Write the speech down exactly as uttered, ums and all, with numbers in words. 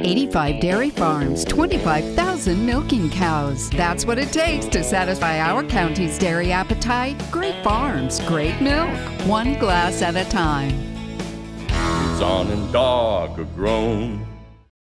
eighty-five dairy farms, twenty-five thousand milking cows. That's what it takes to satisfy our county's dairy appetite. Great farms, great milk, one glass at a time. It's Onondaga Grown.